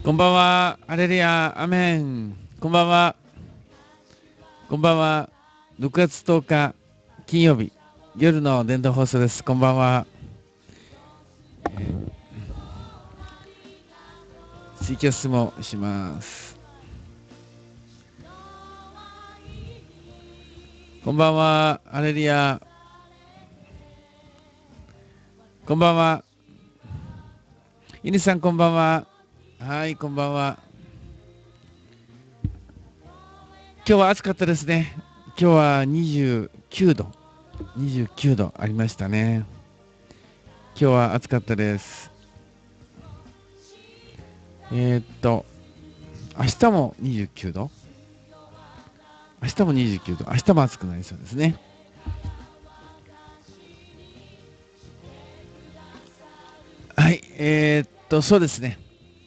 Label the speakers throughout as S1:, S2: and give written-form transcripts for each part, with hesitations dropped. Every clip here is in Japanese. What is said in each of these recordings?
S1: こんばんは。アレルヤ、アメン。こんばんは。こんばんは。6月10日、金曜日、夜の伝道放送です。こんばんは。ツイキャスもします。こんばんは。アレルヤ。こんばんは。イニさん、こんばんは。はい、こんばんは。今日は暑かったですね。今日は29度。29度ありましたね。今日は暑かったです。明日も29度。明日も29度。明日も暑くなりそうですね。はい、そうですね。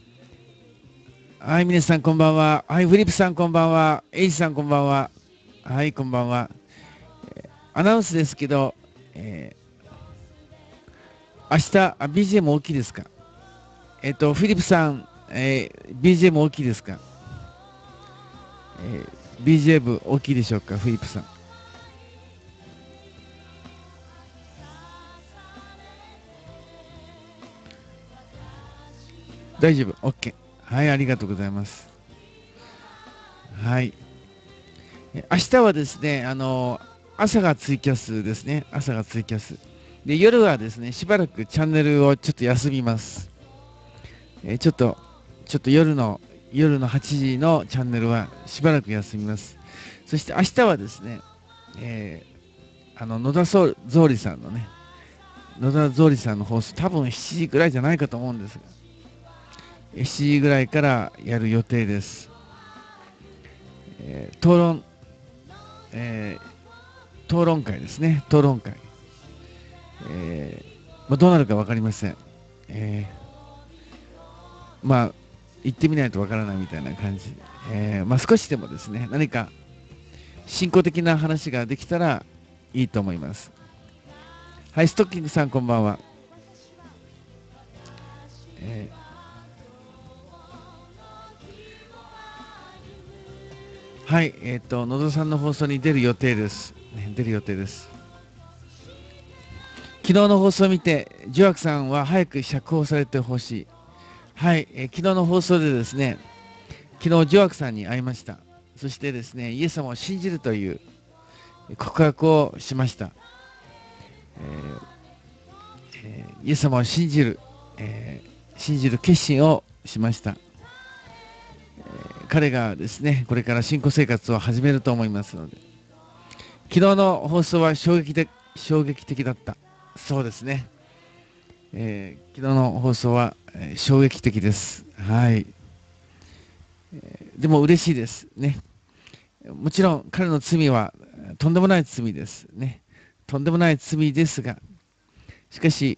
S1: はい、皆さんこんばんは。はい、フリップさんこんばんは。エイジさんこんばんは。はい、こんばんは。アナウンスですけど、明日、BGM 大きいですか？フィリップさん、BGM 大きいですか？BGM 大きいでしょうか、フィリップさん。大丈夫 ?OK。はい、ありがとうございます。はい。明日はですね、朝がツイキャスですね。朝がツイキャス。で、夜はですね、しばらくチャンネルをちょっと休みます。ちょっと夜の8時のチャンネルはしばらく休みます。そして明日はですね、え野田総理さんのね、野田総理さんの放送、多分7時ぐらいじゃないかと思うんですが、7時ぐらいからやる予定です。討論、え討論会ですね、討論会。どうなるか分かりません。えまあ、行ってみないと分からないみたいな感じ。少しでもですね、何か進行的な話ができたらいいと思います。はい、ストッキングさんこんばんは。えはい、野田さんの放送に出る予定です。出る予定です。昨日の放送を見て、ジュアクさんは早く釈放されてほしい。はい、昨日の放送でですね、昨日ジュアクさんに会いました。そしてですね、イエス様を信じるという告白をしました。イエス様を信じる、信じる決心をしました。彼がですね、これから信仰生活を始めると思いますので、昨日の放送は衝撃的だった。そうですね。昨日の放送は、衝撃的です。はい。でも嬉しいですね。もちろん彼の罪はとんでもない罪ですね。とんでもない罪ですが、しかし、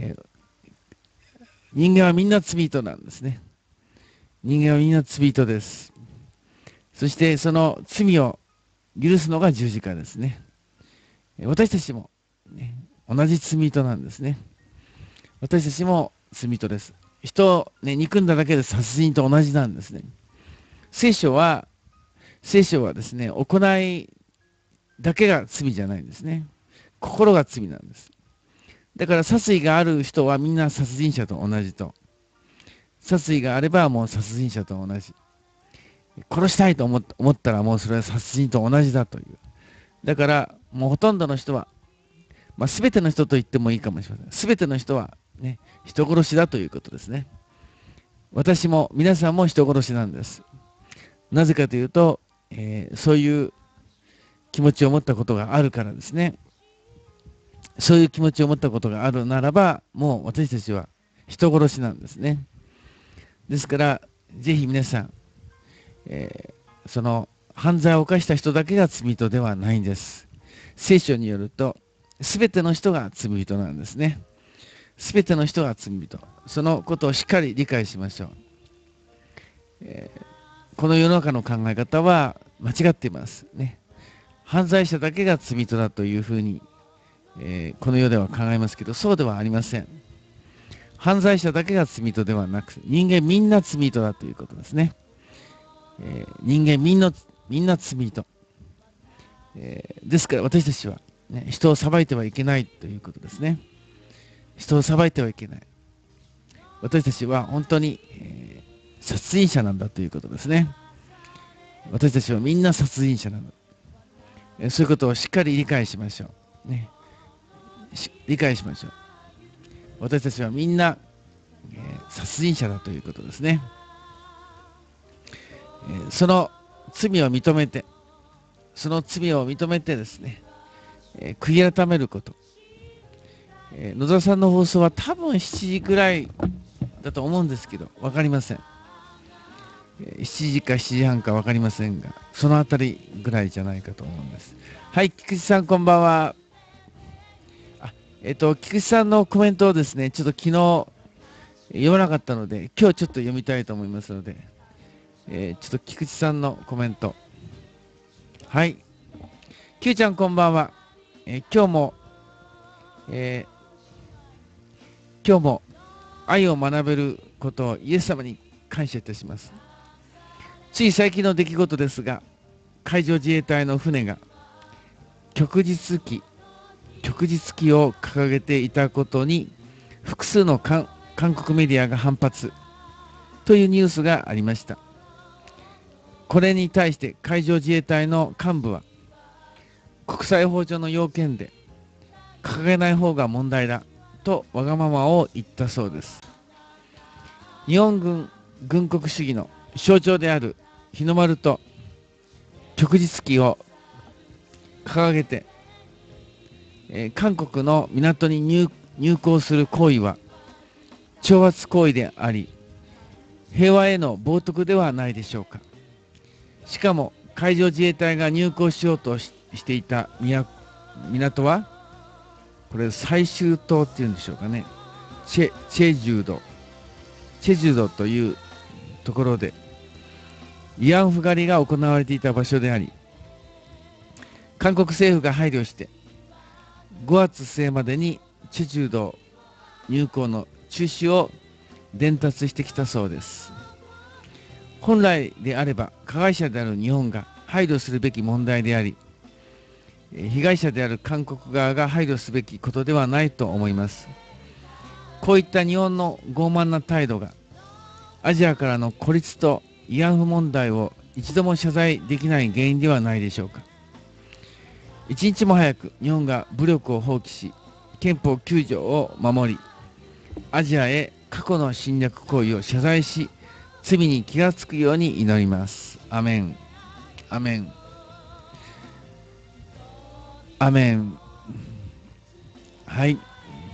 S1: 人間はみんな罪人なんですね。人間はみんな罪人です。そしてその罪を許すのが十字架ですね。私たちも、ね、同じ罪人なんですね。私たちも罪人です。人を、ね、憎んだだけで殺人と同じなんですね。聖書は、聖書はですね、行いだけが罪じゃないんですね。心が罪なんです。だから殺意がある人はみんな殺人者と同じと。殺意があればもう殺人者と同じ。殺したいと思ったらもうそれは殺人と同じだという。だからもうほとんどの人は、全ての人と言ってもいいかもしれません。全ての人はね、人殺しだということですね。私も皆さんも人殺しなんです。なぜかというと、そういう気持ちを持ったことがあるからですね。そういう気持ちを持ったことがあるならば、もう私たちは人殺しなんですね。ですから、ぜひ皆さん、その犯罪を犯した人だけが罪人ではないんです。聖書によると、すべての人が罪人なんですね。すべての人が罪人。そのことをしっかり理解しましょう。この世の中の考え方は間違っていますね。犯罪者だけが罪人だというふうに、この世では考えますけど、そうではありません。 犯罪者だけが罪人ではなく、人間みんな罪人だということですね。人間みんな罪人。ですから私たちは、ね、人を裁いてはいけないということですね。人を裁いてはいけない。私たちは本当に、殺人者なんだということですね。私たちはみんな殺人者なんだ。そういうことをしっかり理解しましょう。ね、理解しましょう。私たちはみんな、殺人者だということですね。その罪を認めて、ですね、悔い改めること。野田さんの放送は多分7時ぐらいだと思うんですけど、わかりません。7時か7時半かわかりませんが、そのあたりぐらいじゃないかと思うんです。はい、菊池さんこんばんは。菊池さんのコメントをですね、ちょっと昨日読まなかったので、今日ちょっと読みたいと思いますので、ちょっと菊池さんのコメント。はい。Q ちゃんこんばんは。今日も、え今日も愛を学べることをイエス様に感謝いたします。つい最近の出来事ですが、海上自衛隊の船が旭日旗を掲げていたことに複数の韓国メディアが反発というニュースがありました。これに対して海上自衛隊の幹部は国際法上の要件で掲げない方が問題だとわがままを言ったそうです。日本軍国主義の象徴である日の丸と旭日旗を掲げて、韓国の港に入港する行為は挑発行為であり、平和への冒涜ではないでしょうか。しかも海上自衛隊が入港しようとしていた港は、これ最終島っていうんでしょうかね。チェジュドというところで慰安婦狩りが行われていた場所であり、韓国政府が配慮して5月末までにチェジュド入港の中止を伝達してきたそうです。本来であれば加害者である日本が配慮するべき問題であり、被害者である韓国側が配慮すべきことではないと思います。こういった日本の傲慢な態度がアジアからの孤立と慰安婦問題を一度も謝罪できない原因ではないでしょうか。一日も早く日本が武力を放棄し、憲法9条を守り、アジアへ過去の侵略行為を謝罪し、罪に気がつくように祈ります。アメン。アメン。アメン。はい。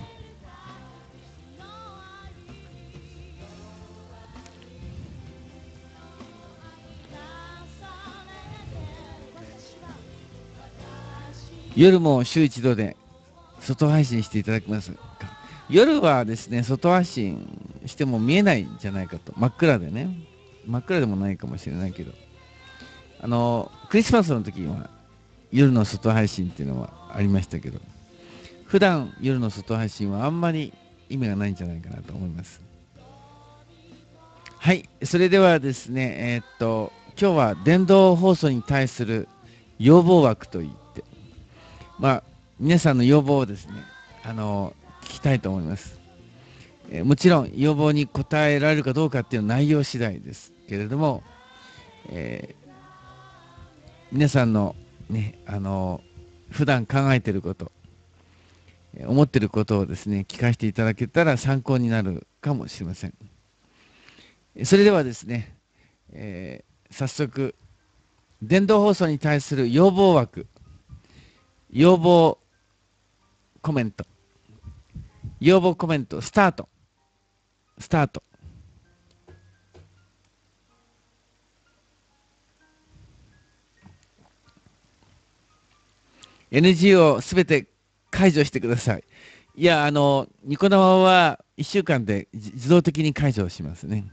S1: 夜も週一度で外配信していただきますか。夜はですね、外発信しても見えないんじゃないかと。真っ暗でね。真っ暗でもないかもしれないけど。クリスマスの時には夜の外配信っていうのはありましたけど、普段夜の外配信はあんまり意味がないんじゃないかなと思います。はい。それではですね、今日は電動放送に対する要望枠といって、まあ、皆さんの要望をですね、聞きたいと思います。もちろん要望に応えられるかどうかっていうのは内容次第ですけれども、え皆さんのね、普段考えていること、思っていることをですね、聞かせていただけたら参考になるかもしれません。それではですね、早速、電動放送に対する要望枠、要望コメント、要望コメント、スタート、スタート。NG をすべて解除してください。いや、ニコ生は1週間で自動的に解除しますね。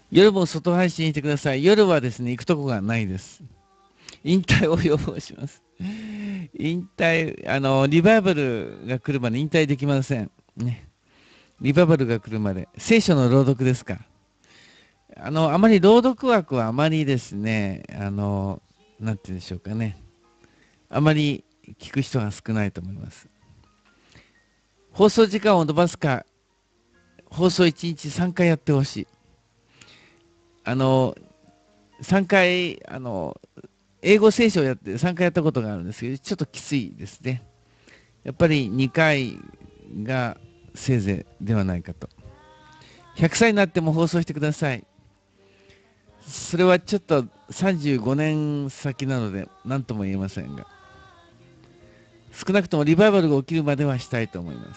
S1: 夜も外配信してください。夜はですね、行くとこがないです。引退を要望します。引退、リバイバルが来るまで引退できません。ね。リバイバルが来るまで。聖書の朗読ですか。あまり朗読枠はあまりですね、なんて言うんでしょうかね。あまり聞く人が少ないと思います。放送時間を延ばすか、放送1日3回やってほしい。あの、3回、英語聖書をやって3回やったことがあるんですけど、ちょっときついですね。やっぱり2回がせいぜいではないかと。100歳になっても放送してください。それはちょっと35年先なので何とも言えませんが、少なくともリバイバルが起きるまではしたいと思います。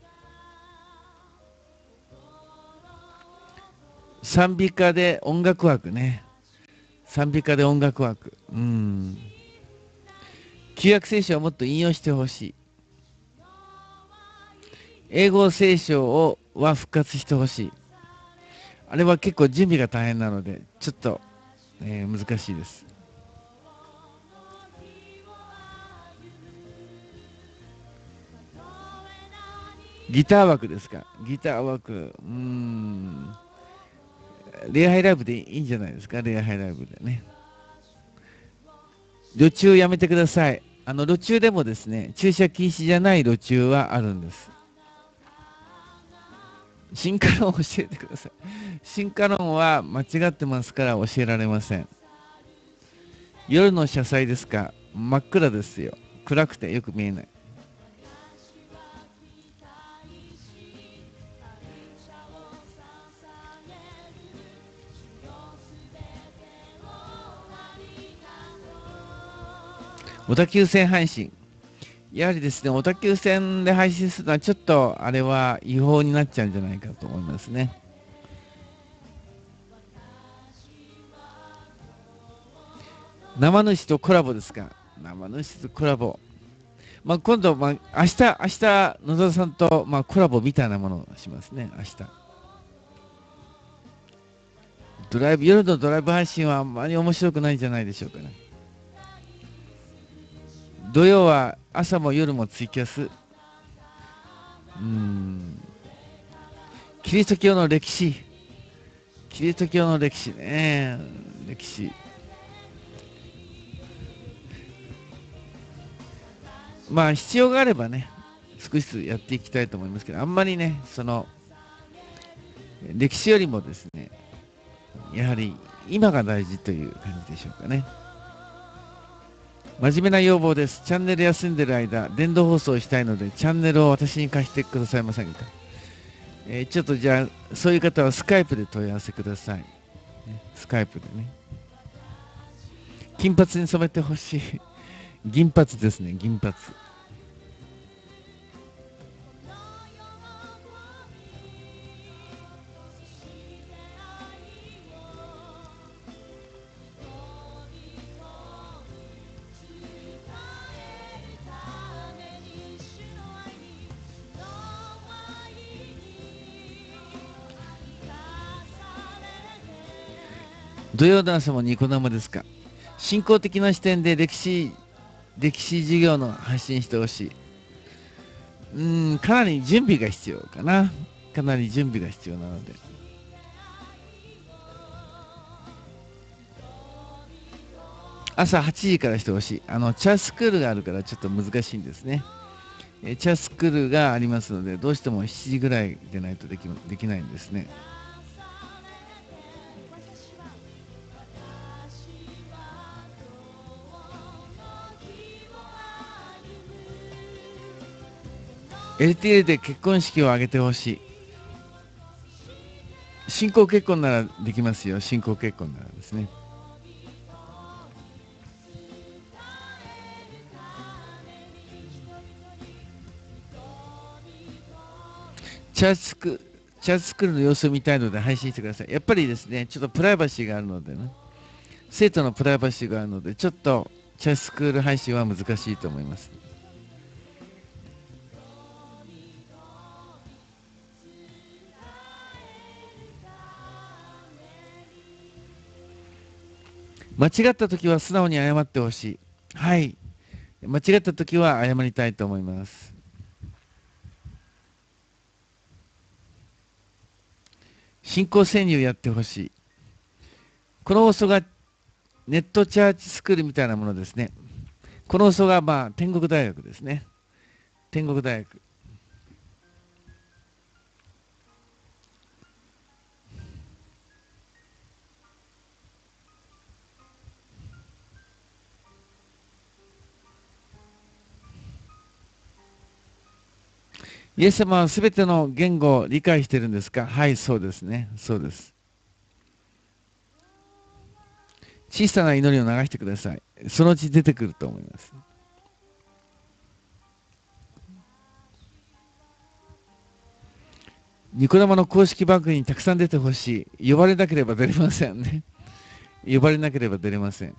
S1: 賛美歌で音楽枠ね。賛美歌で音楽枠。旧約聖書をもっと引用してほしい。英語聖書は復活してほしい。あれは結構準備が大変なので、ちょっと、難しいです。ギター枠ですか。ギター枠。礼拝ライブでいいんじゃないですか。礼拝ライブでね。路駐やめてください。路駐でもですね、駐車禁止じゃない路駐はあるんです。進化論を教えてください。進化論は間違ってますから教えられません。夜の車載ですか。真っ暗ですよ。暗くてよく見えない。小田急線配信。やはりですね、小田急線で配信するのはちょっとあれは違法になっちゃうんじゃないかと思いますね。生主とコラボですか。生主とコラボ。今度、明日、野田さんと、コラボみたいなものをしますね、明日。夜のドライブ配信はあんまり面白くないんじゃないでしょうかね。土曜は朝も夜もツイキャス。キリスト教の歴史。キリスト教の歴史ね。歴史。必要があればね、少しずつやっていきたいと思いますけど、あんまりね、歴史よりもですね、やはり今が大事という感じでしょうかね。真面目な要望です。チャンネル休んでる間、電動放送したいので、チャンネルを私に貸してくださいませんか。ちょっとじゃあ、そういう方はスカイプで問い合わせください。スカイプでね。金髪に染めてほしい。銀髪ですね、銀髪。土曜の朝もニコ生ですか。信仰的な視点で歴史授業の発信してほしい。かなり準備が必要かな。かなり準備が必要なので。朝8時からしてほしい。チャースクールがあるからちょっと難しいんですね。チャースクールがありますので、どうしても7時ぐらいでないとできないんですね。LTL で結婚式を挙げてほしい。新婚結婚ならできますよ。新婚結婚ならですね。チャースクールの様子を見たいので配信してください。やっぱりですね、ちょっとプライバシーがあるのでね、生徒のプライバシーがあるので、ちょっとチャースクール配信は難しいと思います。 間違った時は素直に謝ってほしい。はい。間違った時は謝りたいと思います。信仰潜入やってほしい。この放送がネットチャーチスクールみたいなものですね。この放送がまあ天国大学ですね。天国大学。イエス様はすべての言語を理解しているんですか？はい、そうですね。そうです。小さな祈りを流してください。そのうち出てくると思います。ニコ生の公式番組にたくさん出てほしい。呼ばれなければ出れませんね。呼ばれなければ出れません。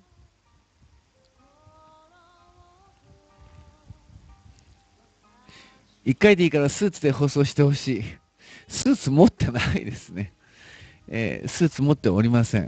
S1: 一回でいいからスーツで放送してほしい。スーツ持ってないですね。スーツ持っておりません。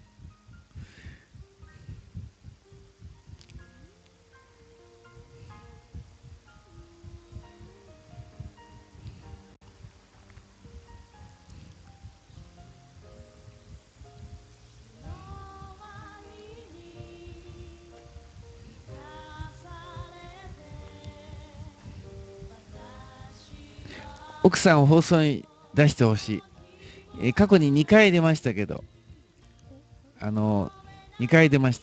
S1: 奥さんを放送に出してほしい。過去に2回出ましたけど、2回出ました。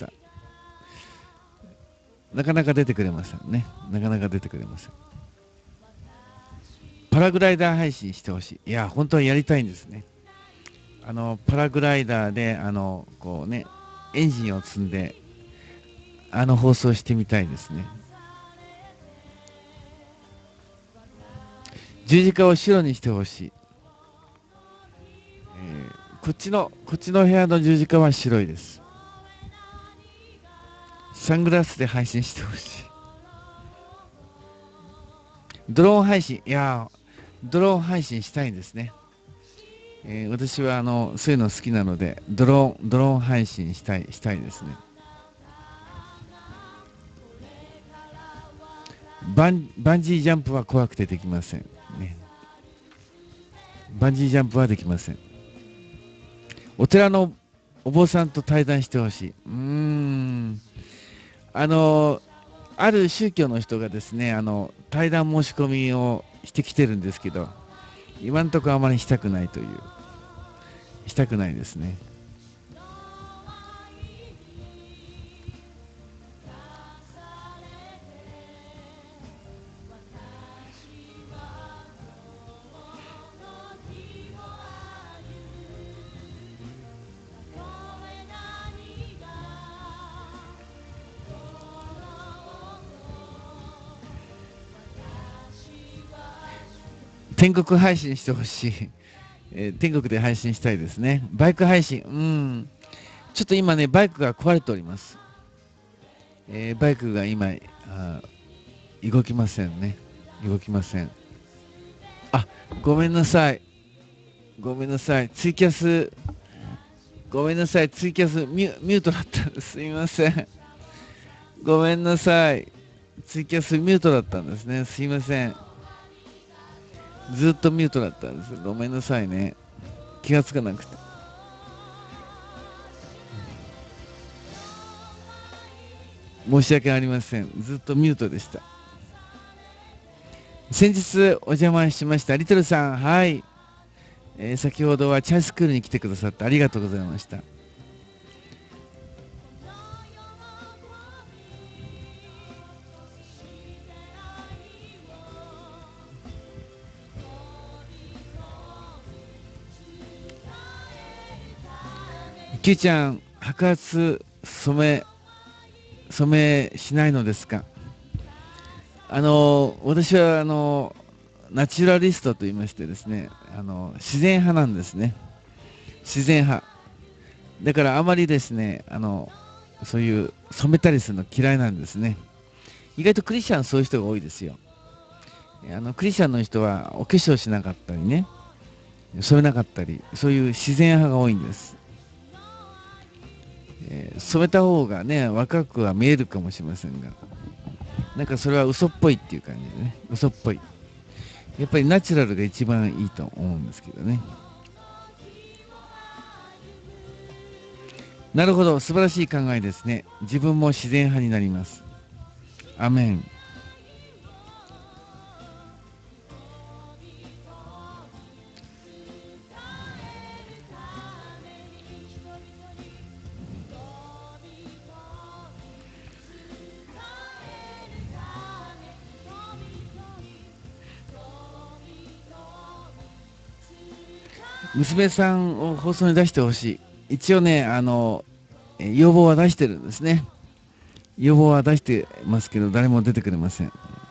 S1: なかなか出てくれませんね。なかなか出てくれません。パラグライダー配信してほしい。いや、本当はやりたいんですね。パラグライダーで、こうね、エンジンを積んで、放送してみたいですね。十字架を白にしてほしい。こっちの部屋の十字架は白いです。サングラスで配信してほしい。ドローン配信、いやドローン配信したいんですね。私はそういうの好きなので、ドローン配信したいですね。バンジージャンプは怖くてできません。ね、バンジージャンプはできません。お寺のお坊さんと対談してほしい。ある宗教の人がですね、対談申し込みをしてきてるんですけど、今んところあまりしたくないという、したくないですね。天国配信してほしい。天国で配信したいですね。バイク配信、ちょっと今ね、バイクが壊れております。バイクが今、動きませんね。動きません。あ、ごめんなさい。ごめんなさい。ツイキャス、ごめんなさい。ツイキャスミュートだったんです。すみません。ごめんなさい。ツイキャスミュートだったんですね。すいません。ずっとミュートだったんです。ごめんなさいね。気がつかなくて。申し訳ありません。ずっとミュートでした。先日お邪魔しました。リトルさん、はい。先ほどはチャイスクールに来てくださってありがとうございました。キューちゃん、白髪染めしないのですか？私はナチュラリストと言いましてですね、自然派なんですね。自然派。だからあまりですね、そういう染めたりするの嫌いなんですね。意外とクリスチャンそういう人が多いですよ。クリスチャンの人はお化粧しなかったりね、染めなかったり、そういう自然派が多いんです。 染めた方がね、若くは見えるかもしれませんが、なんかそれは嘘っぽいっていう感じでね、嘘っぽい。やっぱりナチュラルが一番いいと思うんですけどね。なるほど、素晴らしい考えですね。自分も自然派になります。アメン。娘さんを放送に出してほしい。一応ね、要望は出してるんですね。要望は出してますけど、誰も出てくれません。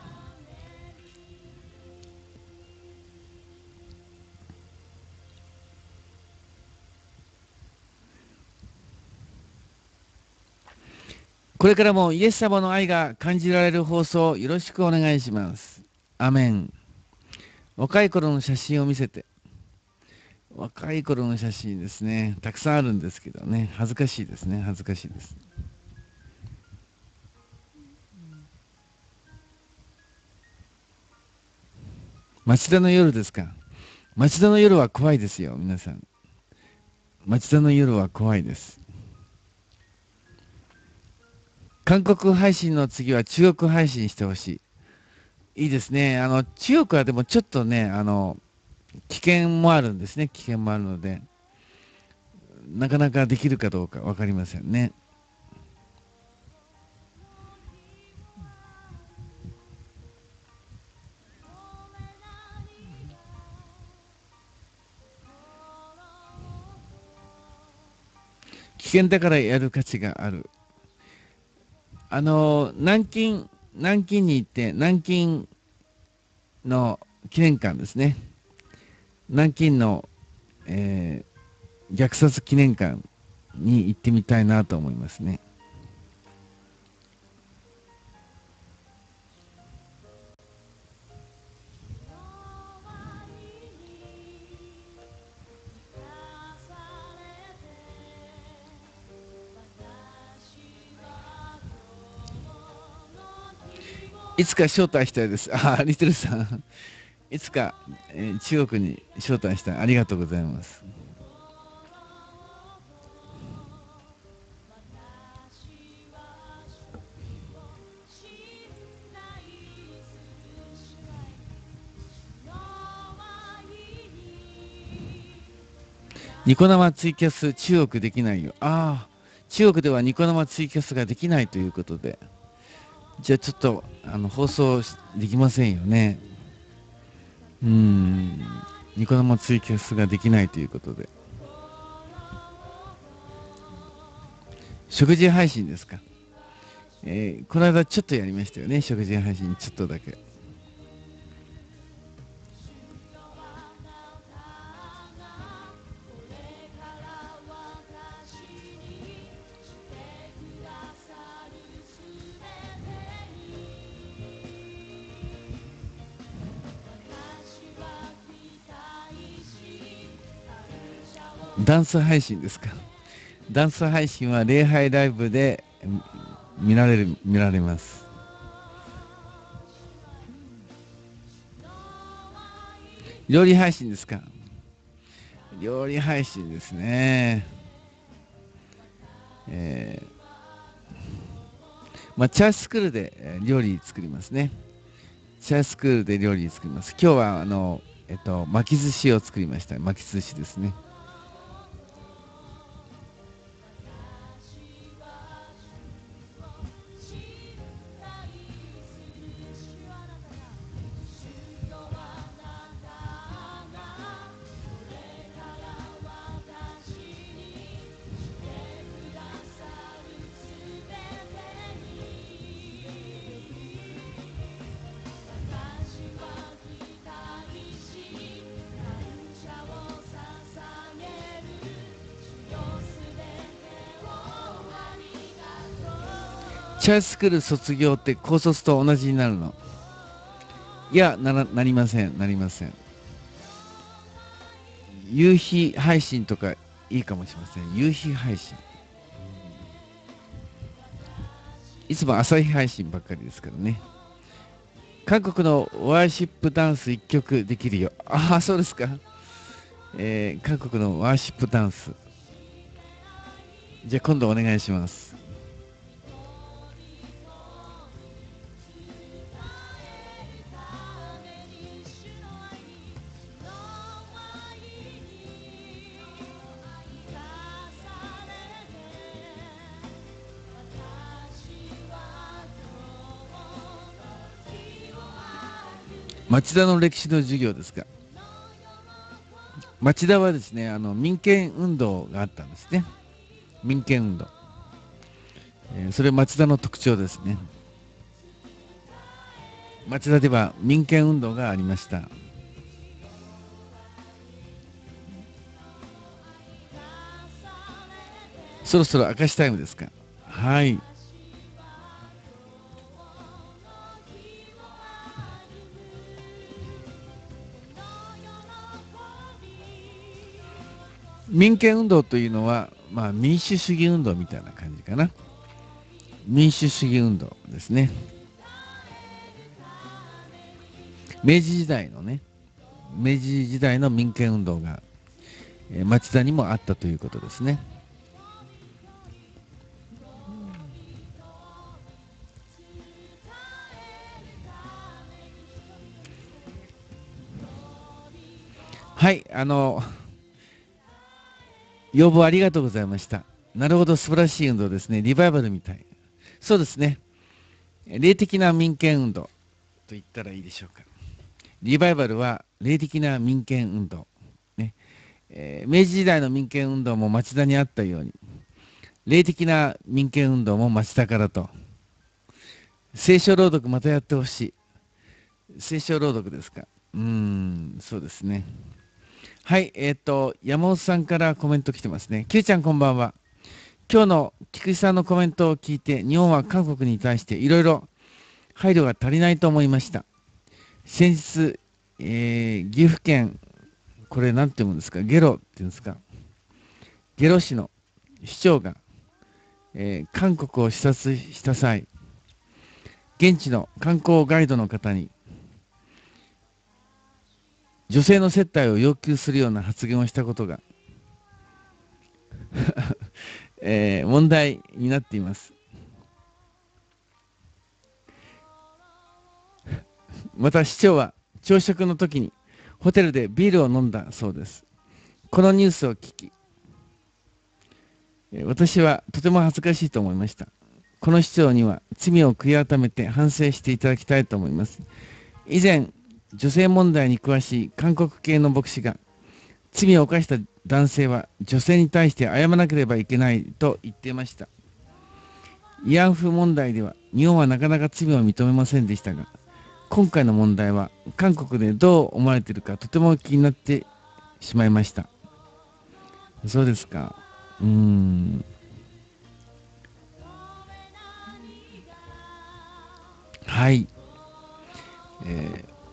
S1: これからもイエス様の愛が感じられる放送をよろしくお願いします。アメン。若い頃の写真を見せて。若い頃の写真ですね。たくさんあるんですけどね。恥ずかしいですね。恥ずかしいです。町田の夜ですか。町田の夜は怖いですよ、皆さん。町田の夜は怖いです。韓国配信の次は中国配信してほしい。いいですね。中国はでもちょっとね、危険もあるんですね。危険もあるので、なかなかできるかどうか分かりませんね。危険だからやる価値がある。南京に行って、南京の記念館ですね。南京の、虐殺記念館に行ってみたいなと思いますね。いつか招待したいです。リトルさん。いつか、中国に招待したい。ありがとうございます。ニコ生ツイキャス中国できないよ。中国ではニコ生ツイキャスができないということで。じゃあちょっと、放送できませんよね。ニコ生ツイキャスができないということで。食事配信ですか。この間ちょっとやりましたよね。食事配信ちょっとだけ。ダンス配信ですか。ダンス配信は礼拝ライブで見られます。料理配信ですか。料理配信ですね。チャースクールで料理作りますね。チャースクールで料理作ります。今日は巻き寿司を作りました。巻き寿司ですね。チャースクール卒業って高卒と同じになるの？いや、なりません。なりません。夕日配信とかいいかもしれません。夕日配信。 いつも朝日配信ばっかりですからね。韓国のワーシップダンス1曲できるよ。ああ、そうですか。韓国のワーシップダンス。じゃあ今度お願いします。町田の歴史の授業ですか。町田はですね、民権運動があったんですね。民権運動。それ町田の特徴ですね。町田では民権運動がありました。そろそろ明かしタイムですか。はい。民権運動というのは、まあ、民主主義運動みたいな感じかな。民主主義運動ですね。明治時代のね、明治時代の民権運動が、町田にもあったということですね。はい、要望ありがとうございました。なるほど、素晴らしい運動ですね。リバイバルみたい。そうですね。霊的な民権運動と言ったらいいでしょうか。リバイバルは霊的な民権運動。ね明治時代の民権運動も町田にあったように、霊的な民権運動も町田からと。聖書朗読またやってほしい。聖書朗読ですか。そうですね。はい、山本さんからコメント来てますね。Q ちゃんこんばんは。今日の菊池さんのコメントを聞いて、日本は韓国に対していろいろ配慮が足りないと思いました。先日、岐阜県、これなんて読むんですか、ゲロっていうんですか、ゲロ市の市長が、韓国を視察した際、現地の観光ガイドの方に女性の接待を要求するような発言をしたことが、問題になっています。また市長は朝食の時にホテルでビールを飲んだそうです。このニュースを聞き、私はとても恥ずかしいと思いました。この市長には罪を悔い改めて反省していただきたいと思います。以前、女性問題に詳しい韓国系の牧師が、罪を犯した男性は女性に対して謝らなければいけないと言っていました。慰安婦問題では日本はなかなか罪を認めませんでしたが、今回の問題は韓国でどう思われているかとても気になってしまいました。そうですか。うーん。はい。えー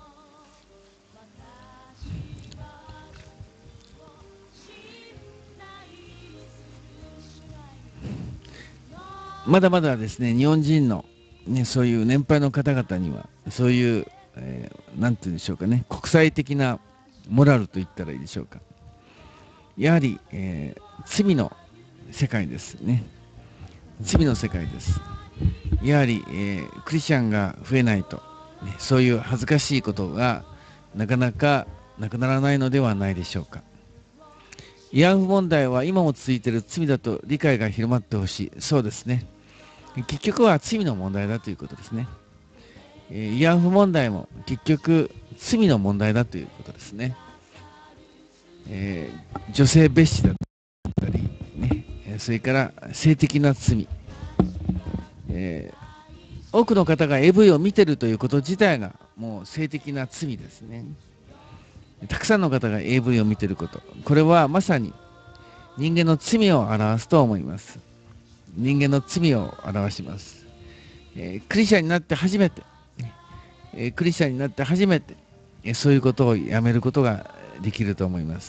S1: まだまだですね、日本人の、ね、そういう年配の方々には、そういう、なんて言うんでしょうかね、国際的なモラルと言ったらいいでしょうか。やはり、罪の世界ですね。罪の世界です。やはり、クリスチャンが増えないと、ね、そういう恥ずかしいことがなかなかなくならないのではないでしょうか。慰安婦問題は今も続いている罪だと理解が広まってほしい。そうですね。結局は罪の問題だということですね。慰安婦問題も結局罪の問題だということですね。女性蔑視だったり、ね、それから性的な罪、え多くの方が AV を見てるということ自体がもう性的な罪ですね。たくさんの方が AV を見てること、これはまさに人間の罪を表すと思います。人間の罪を表します。クリスチャンになって初めて、クリスチャンになって初めて、そういうことをやめることができると思います。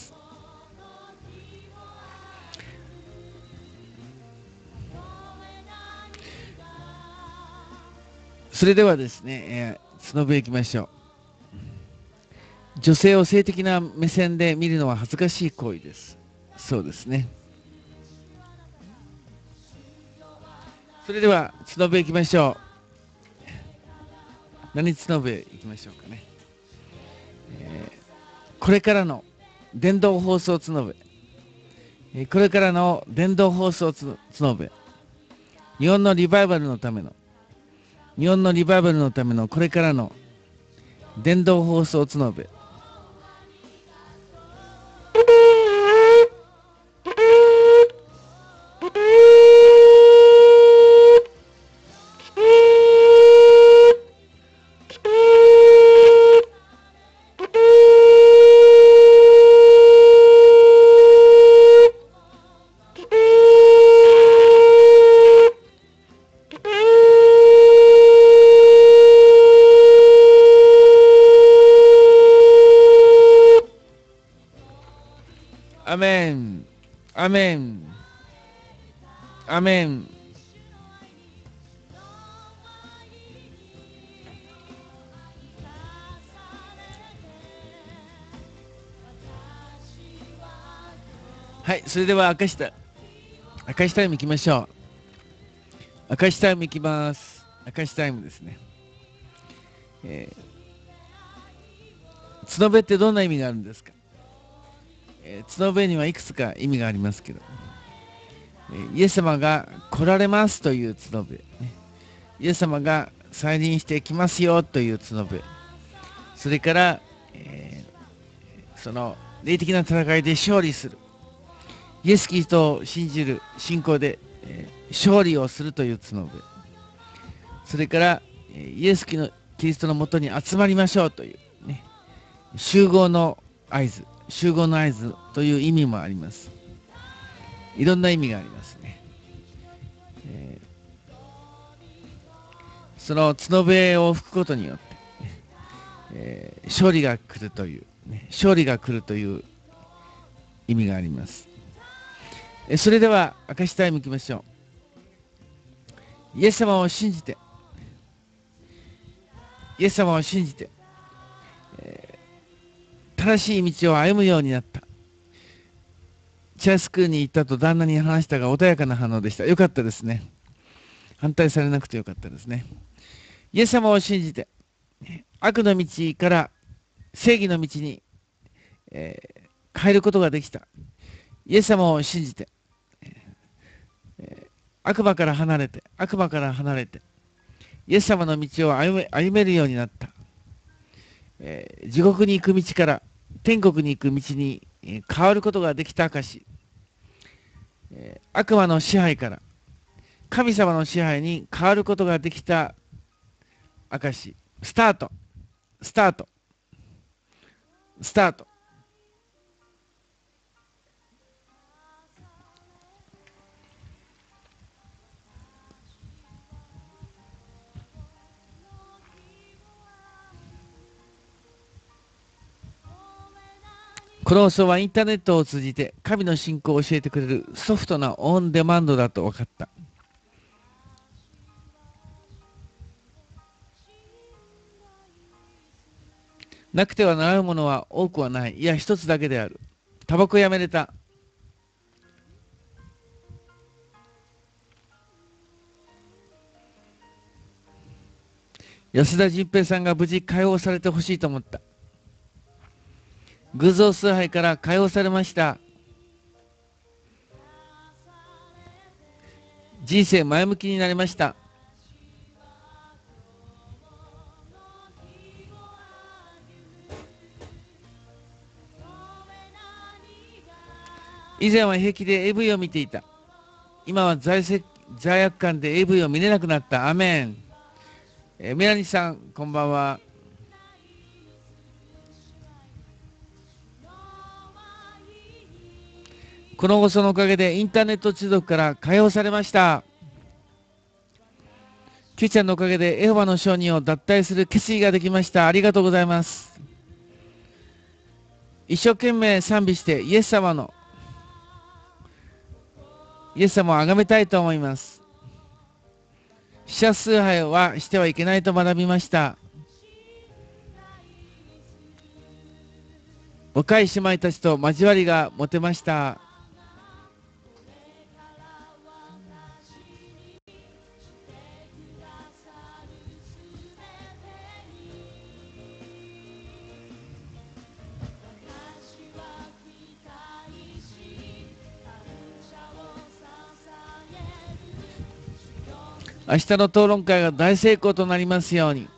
S1: それではですね、角笛いきましょう。女性を性的な目線で見るのは恥ずかしい行為です。そうですね。それでは角笛いきましょう。何角笛いきましょうかね。これからの電動放送角笛。これからの電動放送角笛。日本のリバイバルのための、これからの電動放送角笛。アメン、アメン、アメン。はい、それでは明石タイム行きましょう。明石タイム行きます。明石タイムですね。角笛ってどんな意味があるんですか？角笛にはいくつか意味がありますけど、イエス様が来られますという角笛、イエス様が再臨してきますよという角笛、それから、その霊的な戦いで勝利する、イエス・キリストを信じる信仰で、勝利をするという角笛、それから、イエス・キリストのもとに集まりましょうという、ね、集合の合図という意味もあります。いろんな意味がありますね。その角笛を吹くことによって、勝利が来るという、意味があります。それでは明石タイムいきましょう。イエス様を信じて、正しい道を歩むようになった。チェアスクールに行ったと旦那に話したが穏やかな反応でした。よかったですね。反対されなくてよかったですね。イエス様を信じて、悪の道から正義の道に、変えることができた。イエス様を信じて、悪魔から離れて、イエス様の道を歩めるようになった。地獄に行く道から天国に行く道に変わることができた証。悪魔の支配から神様の支配に変わることができた証。スタート。この放送はインターネットを通じて神の信仰を教えてくれるソフトなオンデマンドだと分かった。なくてはならぬものは多くはない。いや、一つだけである。タバコやめれた。安田純平さんが無事解放されてほしいと思った。偶像崇拝から解放されました。人生前向きになりました。以前は平気で AV を見ていた。今は罪悪感で AV を見れなくなった。アメン。メラニさん、こんばんは。この放送のおかげでインターネット中毒から解放されました。Q ちゃんのおかげでエホバの証人を脱退する決意ができました。ありがとうございます。一生懸命賛美してイエス様を崇めたいと思います。 死者崇拝はしてはいけないと学びました。若い姉妹たちと交わりが持てました。明日の討論会が大成功となりますように。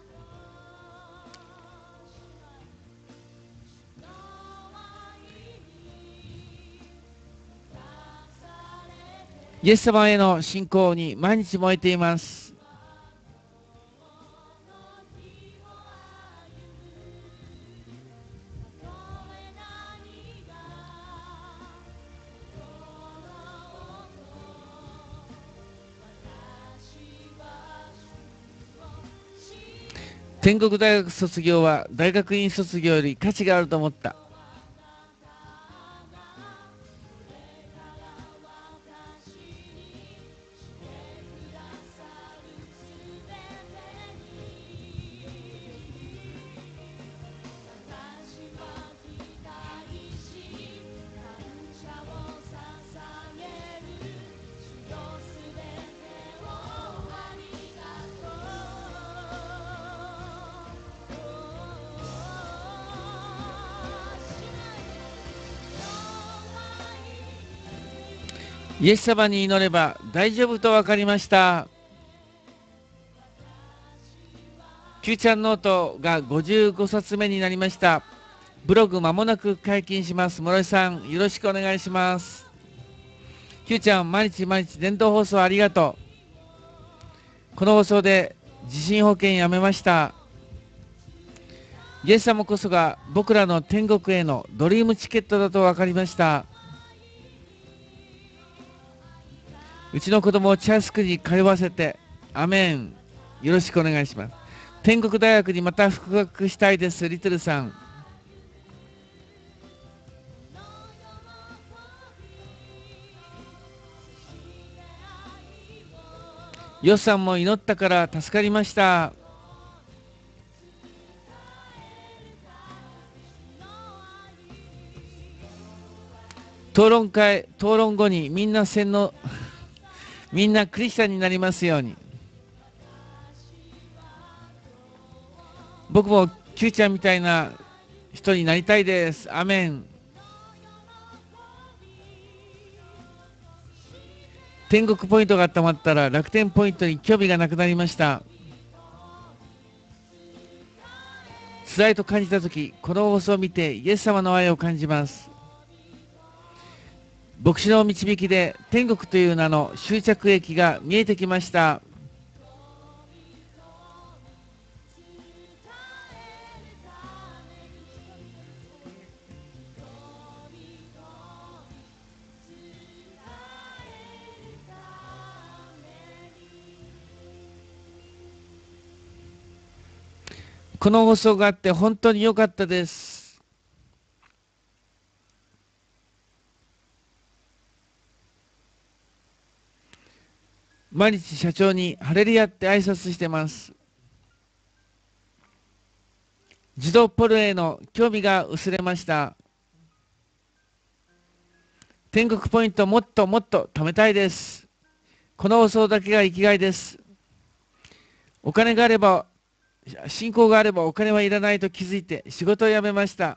S1: イエス様への信仰に毎日燃えています。天国大学卒業は大学院卒業より価値があると思った。イエス様に祈れば大丈夫と分かりました。Q ちゃんノートが55冊目になりました。ブログまもなく解禁します。室井さん、よろしくお願いします。Q ちゃん、毎日毎日伝統放送ありがとう。この放送で地震保険やめました。イエス様こそが僕らの天国へのドリームチケットだと分かりました。うちの子供をチャースクに通わせて、アメン。よろしくお願いします。天国大学にまた復学したいです、リトルさん。ヨスさんも祈ったから助かりました。討論後にみんなみんなクリスチャンになりますように。僕も Q ちゃんみたいな人になりたいです。アメン。天国ポイントが溜まったら楽天ポイントに興味がなくなりました。辛いと感じたとき、この放送を見てイエス様の愛を感じます。牧師の導きで天国という名の終着駅が見えてきました。この放送があって本当に良かったです。毎日社長にハレルヤって挨拶してます。自動ポルへの興味が薄れました。天国ポイントもっともっと貯めたいです。この放送だけが生きがいです。お金があれば、信仰があればお金はいらないと気づいて仕事を辞めました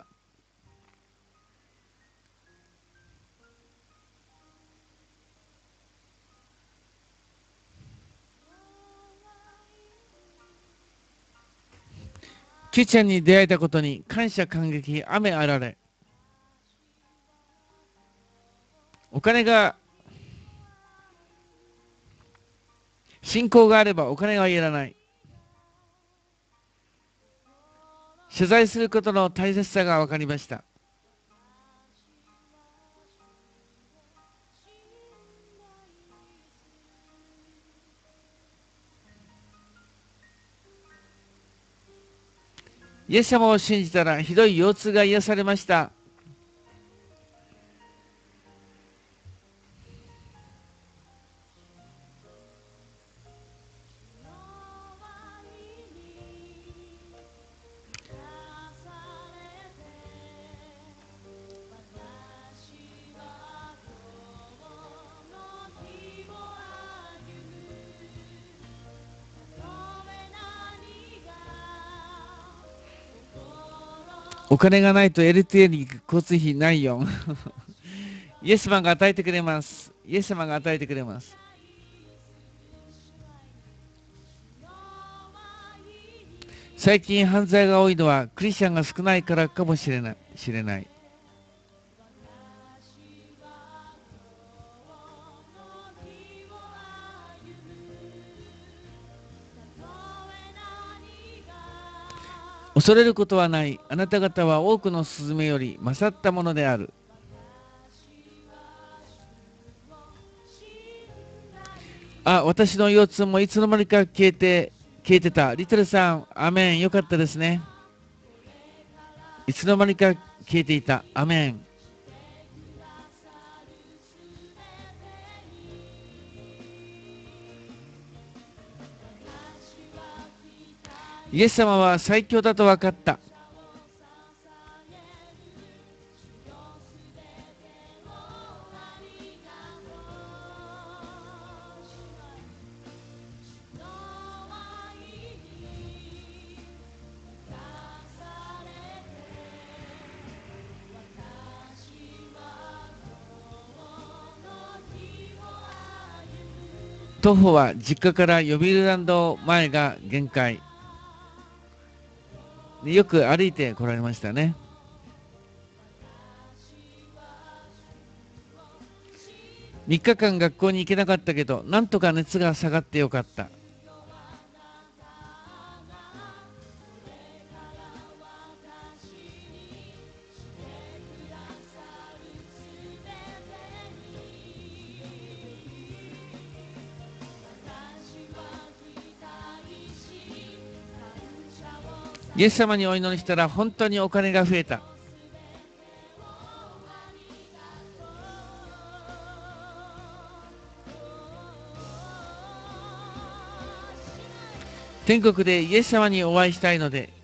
S1: 。Q ちゃんに出会えたことに感謝感激、雨あられ。お金が、信仰があればお金はいらない。謝罪することの大切さが分かりました。イエス様を信じたらひどい腰痛が癒されました。 お金がないと LTA に行く交通費ないよ。イエス様が与えてくれます。イエス様が与えてくれます。最近犯罪が多いのはクリスチャンが少ないからかもしれない。恐れることはない。あなた方は多くのスズメより勝ったものである。あ、私の腰痛もいつの間にか消えてた。リトルさん、アメン。よかったですね。いつの間にか消えていた。アメン。イエス様は最強だと分かった。徒歩は実家から予備ランド前が限界。よく歩いて来られましたね。3日間学校に行けなかったけど、なんとか熱が下がってよかった。イエス様にお祈りしたら本当にお金が増えた。天国でイエス様にお会いしたいので、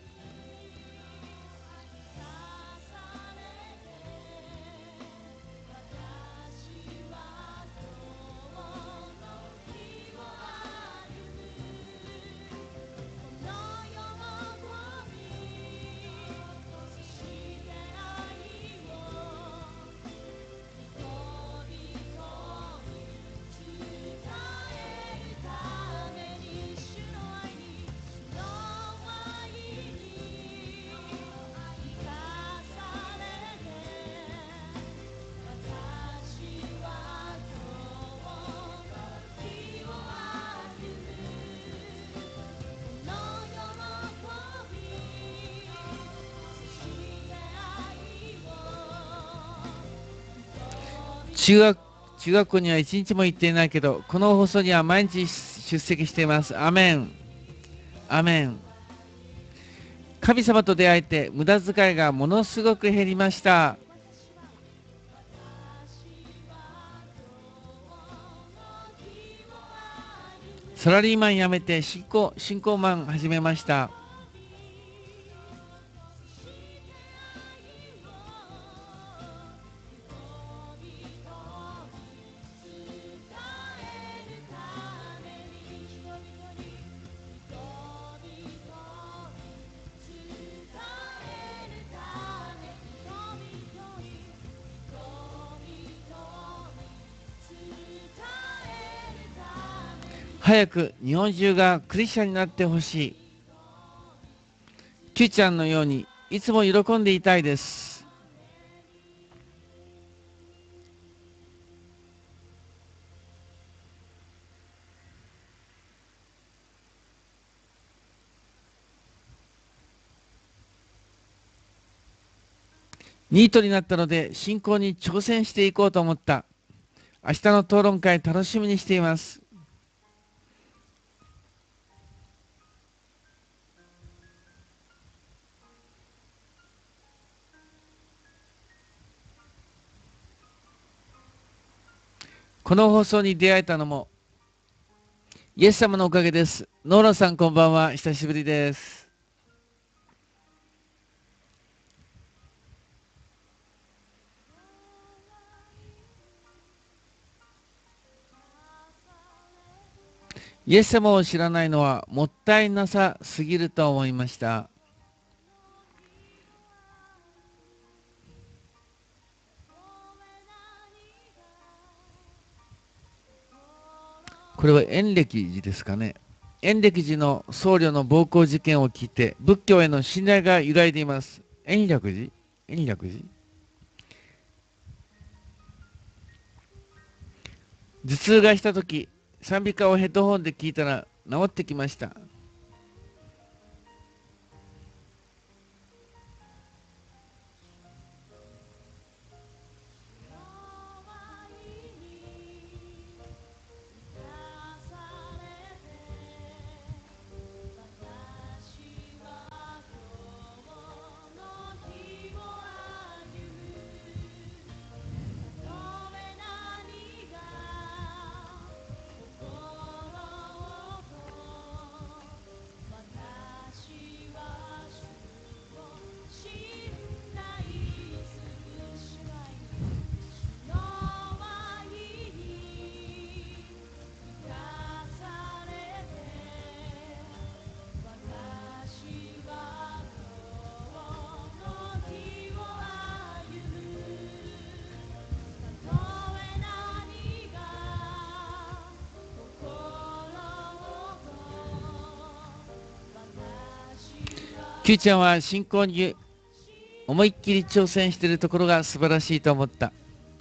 S1: 中学、中学校には一日も行っていないけど、この放送には毎日出席しています。アメン。アメン。神様と出会えて無駄遣いがものすごく減りました。サラリーマン辞めて新興マン始めました。早く日本中がクリスチャンになってほしい。キューちゃんのようにいつも喜んでいたいです。ニートになったので信仰に挑戦していこうと思った。明日の討論会楽しみにしています。この放送に出会えたのもイエス様のおかげです。ノーラさんこんばんは。久しぶりです。イエス様を知らないのはもったいなさすぎると思いました。 これは延暦寺ですかね。延暦寺の僧侶の暴行事件を聞いて、仏教への信頼が揺らいでいます。延暦寺延暦寺頭痛がしたとき、賛美歌をヘッドホンで聞いたら治ってきました。Q ちゃんは信仰に思いっきり挑戦しているところが素晴らしいと思った。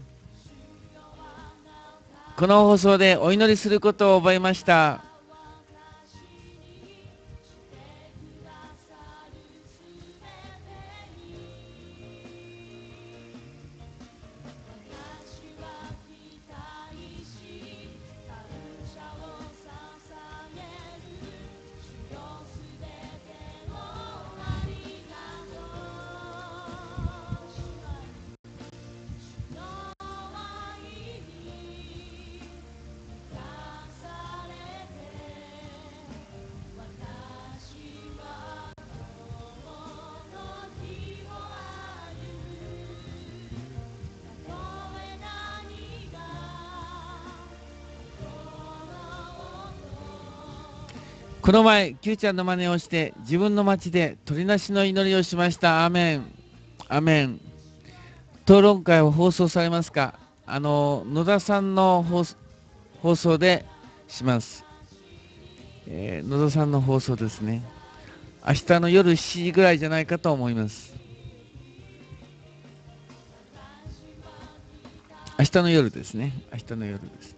S1: この放送でお祈りすることを覚えました。この前、Q ちゃんの真似をして自分の町で鳥なしの祈りをしました。アーメン。アーメン。討論会を放送されますか？野田さんの放送でします。野田さんの放送ですね。明日の夜7時ぐらいじゃないかと思います。明日の夜ですね。明日の夜ですね。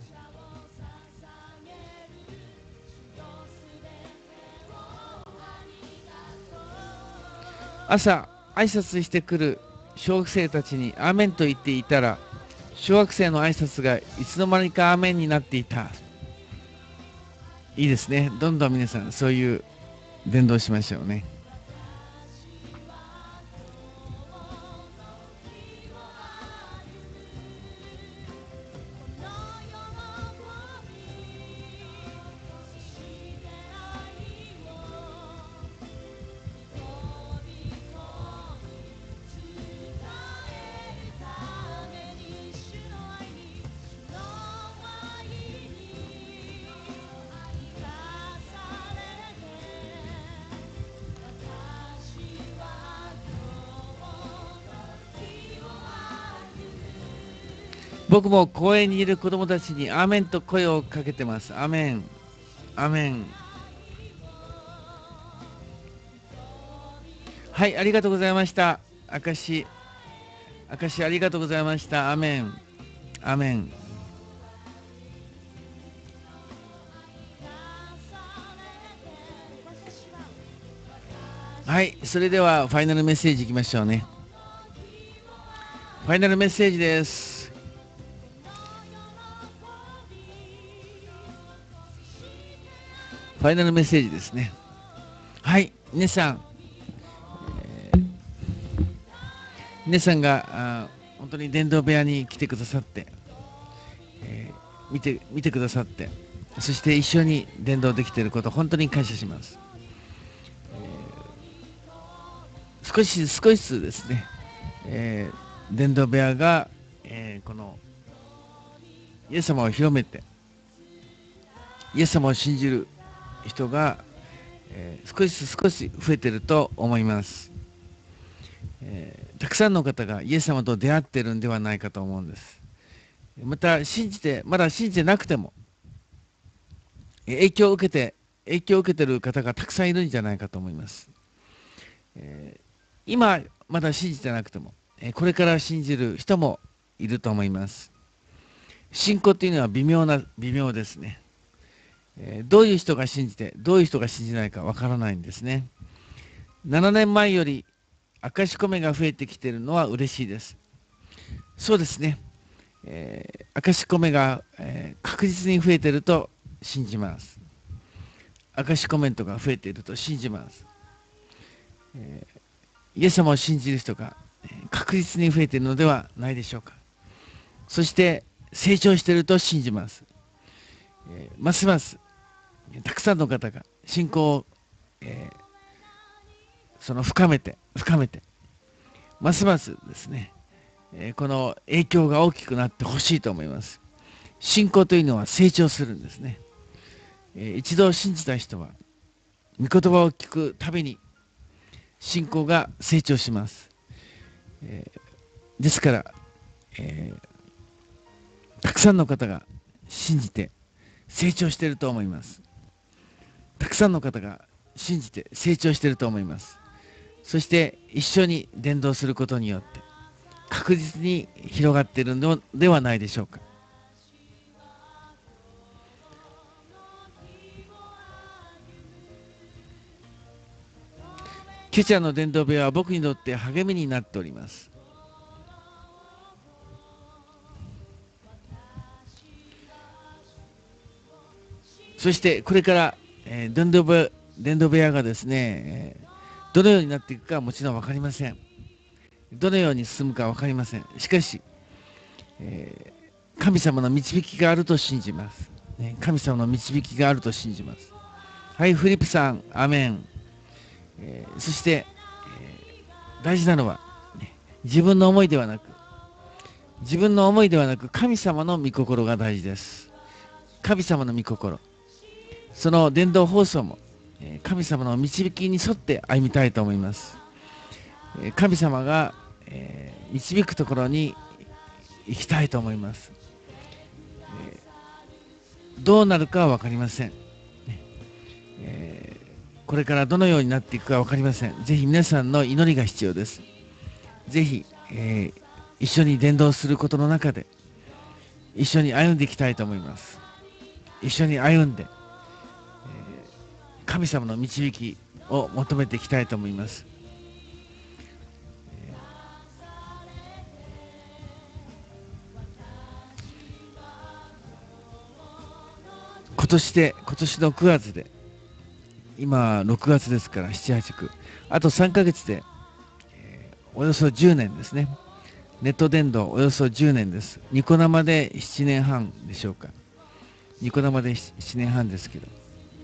S1: 朝、挨拶してくる小学生たちにアーメンと言っていたら、小学生の挨拶がいつの間にかアーメンになっていた。いいですね。どんどん皆さん、そういう伝道しましょうね。僕も公園にいる子供たちにアーメンと声をかけてます。アーメン。アーメン。はい、ありがとうございました。明石ありがとうございました。アーメン。アーメン。はい、それではファイナルメッセージいきましょうね。ファイナルメッセージです。ファイナルメッセージですね。はい、皆さん、皆さんが本当に伝道部屋に来てくださって、見てくださって、そして一緒に伝道できていること、本当に感謝します。少しずつですね、伝道部屋が、このイエス様を広めて、イエス様を信じる人が、少し増えていると思います。たくさんの方がイエス様と出会っているんではないかと思うんです。まだ信じてなくても、 影響を受けて、影響を受けている方がたくさんいるんじゃないかと思います。今、まだ信じてなくても、これから信じる人もいると思います。信仰というのは微妙ですね。どういう人が信じて、どういう人が信じないかわからないんですね。7年前より証し込めが増えてきているのは嬉しいです。そうですね。証し込めが、確実に増えていると信じます。証しコメントが増えていると信じます。イエス様を信じる人が確実に増えているのではないでしょうか。そして成長していると信じます。ますますたくさんの方が信仰を、深めてますますですね、この影響が大きくなってほしいと思います。信仰というのは成長するんですね。一度信じた人は御言葉を聞くたびに信仰が成長します。ですから、たくさんの方が信じて成長していると思います。たくさんの方が信じて成長していると思います。そして一緒に伝道することによって確実に広がっているのではないでしょうか。ケチャの伝道部屋は僕にとって励みになっております。そしてこれから、伝道部屋がですね、どのようになっていくかはもちろん分かりません。どのように進むか分かりません。しかし、神様の導きがあると信じます。神様の導きがあると信じます。はい、フリップさん、アメン。そして、大事なのは、自分の思いではなく、神様の御心が大事です。神様の御心。その伝道放送も、神様の導きに沿って歩みたいと思います。神様が、導くところに行きたいと思います。どうなるかは分かりません。これからどのようになっていくか分かりません。ぜひ皆さんの祈りが必要です。ぜひ、一緒に伝道することの中で一緒に歩んでいきたいと思います。一緒に歩んで、神様の導きを求めていきたいと思います。今年の9月で、今6月ですから7、8、9、あと3ヶ月で、およそ10年ですね。ネット伝道およそ10年です。ニコ生で7年半でしょうか。ニコ生で7年半ですけど、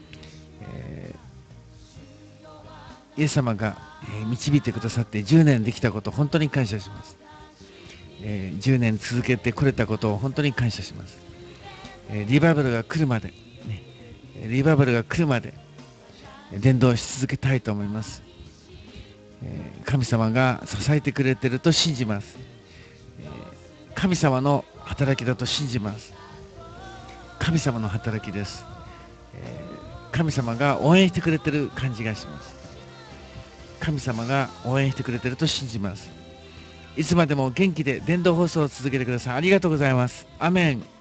S1: イエス様が導いてくださって10年できたこと、本当に感謝します。10年続けてこれたことを本当に感謝します。リバイバルが来るまで、リバイバルが来るまで伝道し続けたいと思います。神様が支えてくれていると信じます。神様の働きだと信じます。神様の働きです。神様が応援してくれている感じがします。神様が応援してくれていると信じます。いつまでも元気で伝道放送を続けてください。ありがとうございます。アメン。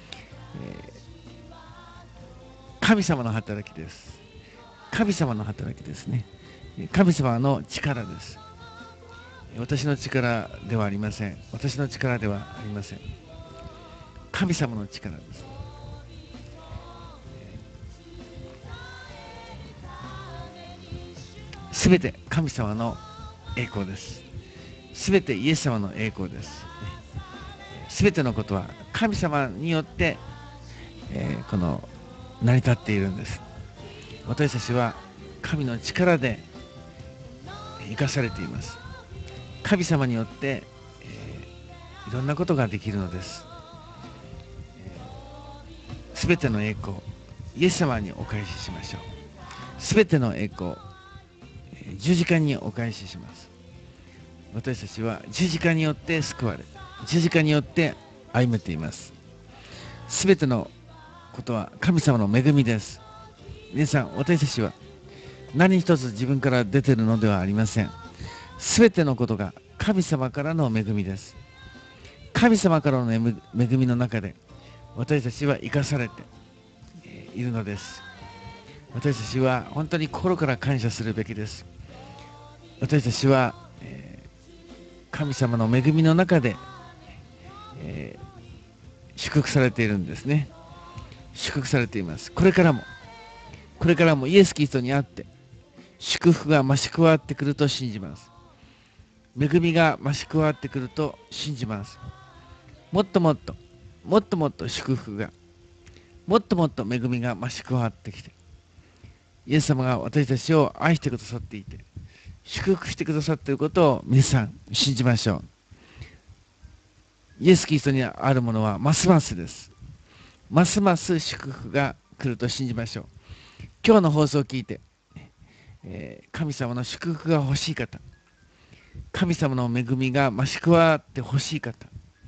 S1: 神様の働きです。神様の働きですね。神様の力です。私の力ではありません。私の力ではありません。神様の力です。すべて神様の栄光です。すべてイエス様の栄光です。すべてのことは神様によって、この成り立っているんです。私たちは神の力で生かされています。神様によって、いろんなことができるのです。すべての栄光、イエス様にお返ししましょう。すべての栄光、十字架にお返しします。私たちは十字架によって救われ、十字架によって歩めています。すべてのことは神様の恵みです。皆さん、私たちは何一つ自分から出ているのではありません。すべてのことが神様からの恵みです。神様からの恵みの中で私たちは生かされているのです。私たちは本当に心から感謝するべきです。私たちは、神様の恵みの中で、祝福されているんですね。祝福されています。これからもイエス・キリストにあって祝福が増し加わってくると信じます。恵みが増し加わってくると信じます。もっともっと祝福が、もっともっと恵みが増し加わってきて、イエス様が私たちを愛してくださっていて、祝福してくださっていることを皆さん信じましょう。イエス・キリストにあるものはますますです。ますます祝福が来ると信じましょう。今日の放送を聞いて、神様の祝福が欲しい方、神様の恵みが増し加わって欲しい方、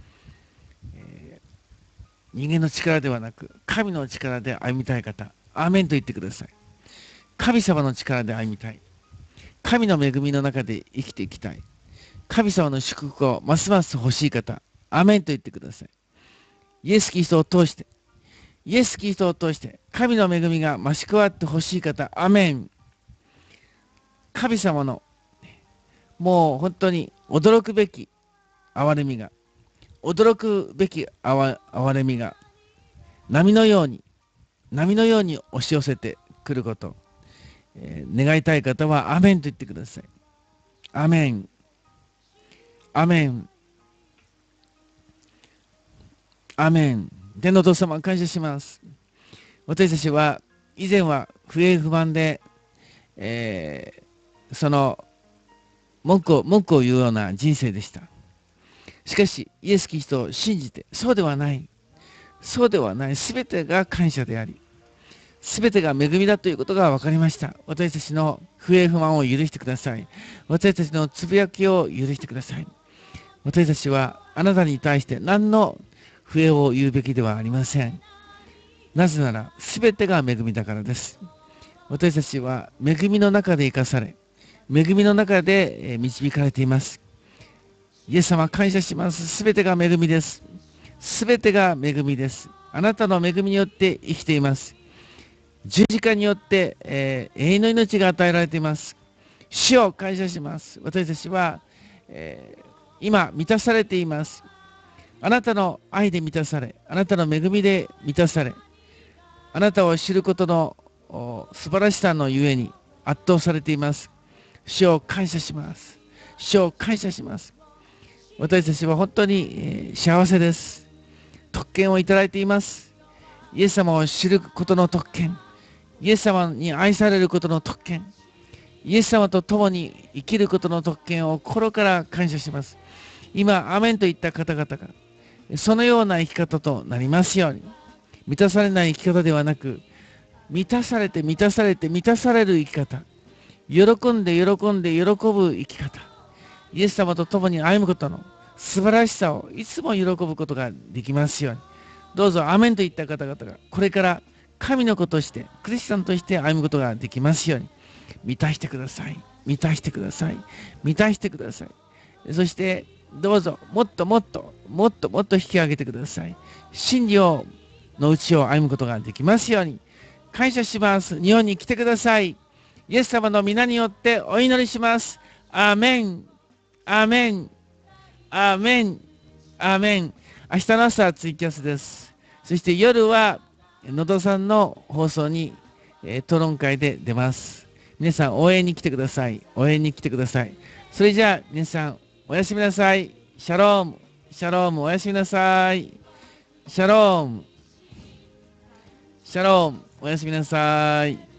S1: 人間の力ではなく神の力で歩みたい方、アーメンと言ってください。神様の力で歩みたい。神の恵みの中で生きていきたい。神様の祝福をますます欲しい方、アーメンと言ってください。イエス・キリストを通して、神の恵みが増し加わって欲しい方、アーメン。神様のもう本当に驚くべき憐れみが、波のように押し寄せてくることを、願いたい方はアーメンと言ってください。アーメン、アーメン、アーメン。天のお父様、感謝します。私たちは以前は不平不満で、その文句を言うような人生でした。しかしイエス・キリストを信じて、そうではない、すべてが感謝であり、すべてが恵みだということが分かりました。私たちの不平不満を許してください。私たちのつぶやきを許してください。私たちはあなたに対して何の不平を言うべきではありません。なぜならすべてが恵みだからです。私たちは恵みの中で生かされ、恵みの中で導かれています。イエス様、感謝します。すべてが恵みです。すべてが恵みです。あなたの恵みによって生きています。十字架によって、永遠の命が与えられています。主を感謝します。私たちは、今満たされています。あなたの愛で満たされ、あなたの恵みで満たされ、あなたを知ることの素晴らしさのゆえに圧倒されています。主を感謝します。主を感謝します。私たちは本当に、幸せです。特権をいただいています。イエス様を知ることの特権、イエス様に愛されることの特権、イエス様と共に生きることの特権を心から感謝します。今、アメンといった方々が、そのような生き方となりますように、満たされない生き方ではなく、満たされて満たされて満たされる生き方、喜んで喜ぶ生き方、イエス様と共に歩むことの素晴らしさをいつも喜ぶことができますように。どうぞアメンといった方々がこれから神の子としてクリスチャンとして歩むことができますように満たしてください。満たしてください。満たしてください。そしてどうぞもっと引き上げてください。真理のうちを歩むことができますように感謝します。日本に来てください。イエス様の皆によってお祈りします。アーメン、アーメン、アーメン、アーメン。明日の朝はツイキャスです。そして夜は野田さんの放送に、討論会で出ます。皆さん応援に来てください。応援に来てください。それじゃあ皆さんおやすみなさい。シャローム、シャローム、おやすみなさい。シャローム、シャローム、おやすみなさい。